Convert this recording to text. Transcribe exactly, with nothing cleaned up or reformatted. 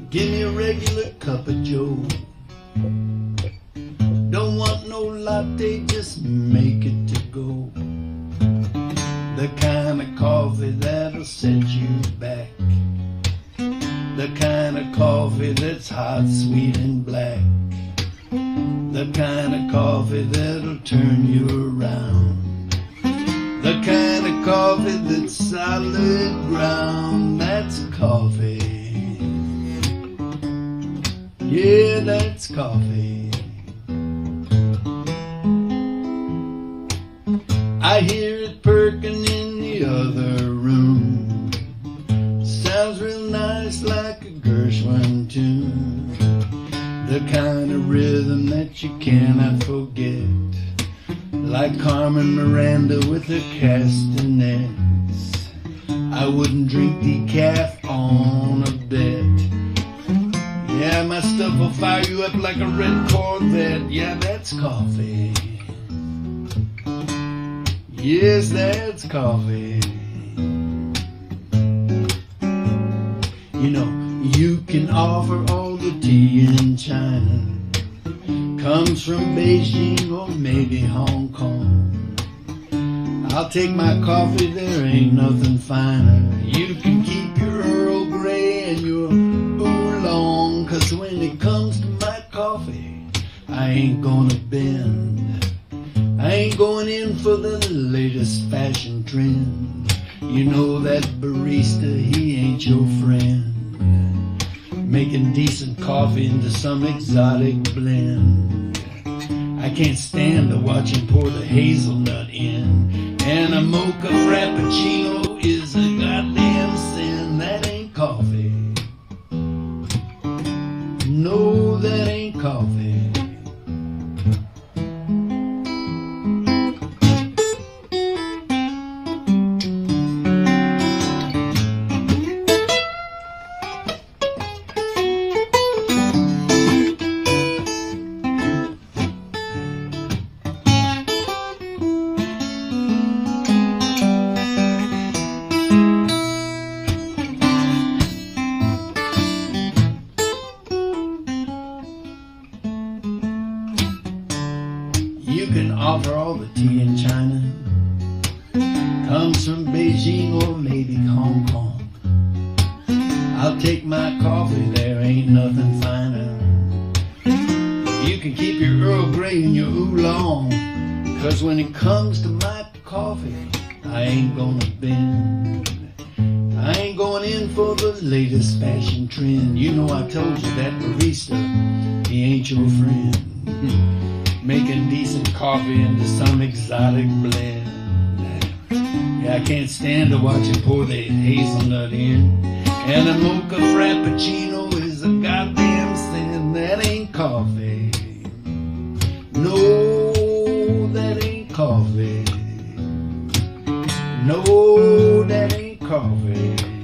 Give me a regular cup of joe. Don't want no latte, just make it to go. The kind of coffee that'll set you back. The kind of coffee that's hot, sweet, and black. The kind of coffee that'll turn you around. The kind of coffee that's solid ground. That's coffee. Yeah, that's coffee. I hear it perking in the other room. Sounds real nice like a Gershwin tune. The kind of rhythm that you cannot forget. Like Carmen Miranda with her castanets. I wouldn't drink decaf on a bet. Yeah, my stuff will fire you up like a red Corvette. Yeah, that's coffee. Yes, that's coffee. You know, you can offer all the tea in China. Comes from Beijing or maybe Hong Kong. I'll take my coffee, there ain't nothing finer. You can keep your Earl Grey and your oolong, 'cause when it comes to my coffee, I ain't gonna bend. I ain't going in for the latest fashion trend. You know that barista, he ain't your friend. Making decent coffee into some exotic blend. I can't stand to watch him pour the hazelnut in. And a mocha frappuccino is a goddamn sin. That ain't coffee. No, that ain't coffee. You can offer all the tea in China. Comes from Beijing or maybe Hong Kong. I'll take my coffee, there ain't nothing finer. You can keep your Earl Grey and your oolong, 'cause when it comes to my coffee, I ain't gonna bend. I ain't going in for the latest fashion trend. You know I told you that barista, he ain't your friend. Making decent coffee into some exotic blend. Yeah, I can't stand to watch him pour the hazelnut in. And a mocha frappuccino is a goddamn sin. That ain't coffee. No, that ain't coffee. No, that ain't coffee.